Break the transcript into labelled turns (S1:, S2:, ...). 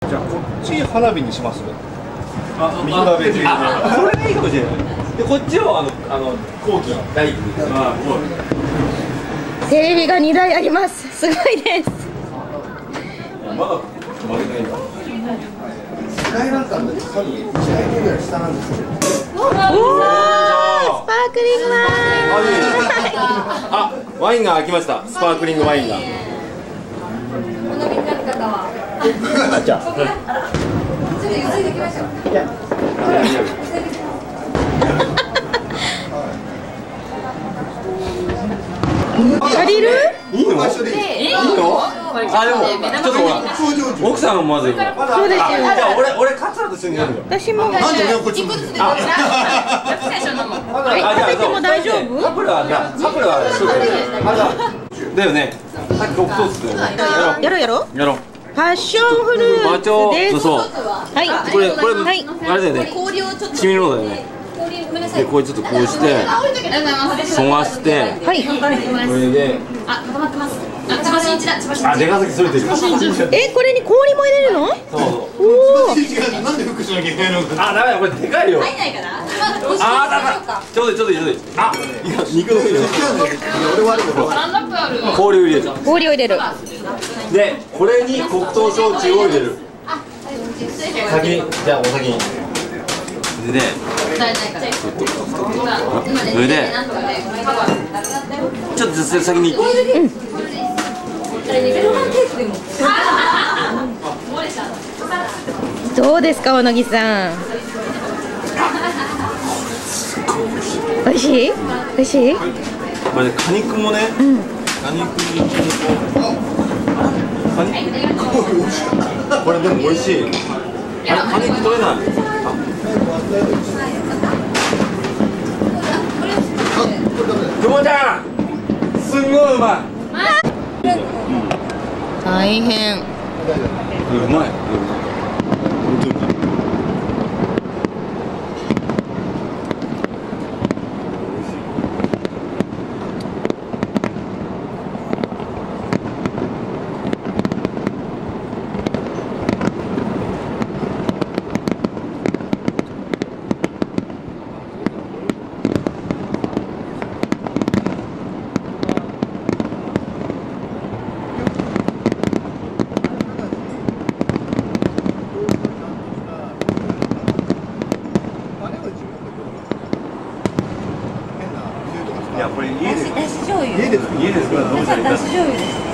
S1: じゃあこっち花火にします。みんな別に。
S2: それがいいかもしれない。でこっちを後期の大工です。
S3: テレビが2台あります。すごいです。
S2: まだ止まれないんだ。
S1: スカイランカーの多分1台ぐらい下なんですけど。
S3: おお、スパークリングワイン。
S2: あ、ワインが開きました。スパークリングワインが。
S1: あ、じゃあ。
S4: ちょっとゆずいできましょう。
S1: いや。
S3: 借りる？
S2: いいの？いいの？あ、でもちょっとほら、奥さんもまずいから。
S3: そうですよ。
S2: じゃあ俺カツラと一緒にやるよ。
S3: 私も。
S1: なんで俺はこっち向いてる？
S3: 食べても大丈夫？
S2: カプラはだよね。さっき黒糖って
S3: やろうやろう。
S2: やろう。
S3: パッションフルーツです。
S2: そう。
S3: はい。
S2: これ
S3: はい。
S2: あれだよね。チミロだよね。でこれちょっとこうしてそがして、
S3: はい。
S2: これで
S4: 固まってます。千葉真一だ。千葉真一。
S2: 出川崎それてる。
S3: これに氷も入れるの？
S2: そう。
S3: おお。
S1: なんで服しなきゃいけないの？
S2: あ、ダメだこれでかいよ。
S4: 入んないかな。
S2: あ、だちょうどいい。あ、いや肉の上に
S1: 俺悪い。
S2: 氷を入れる。
S3: 氷を入れる。
S2: でこれに黒糖焼酎を入れる。先にじゃあお先に。でそれでちょっと先に。
S3: どうですか、小野木さん。美味しい？美味しい？
S2: これ果肉もね。果肉にこれでも美味しい。果肉取れない。久保ちゃん、すんごいうまい。
S3: 大変。
S2: うまい。本当に。いやこれ家で
S4: だし醤油。
S2: 家で作るの？
S4: だし醤油です。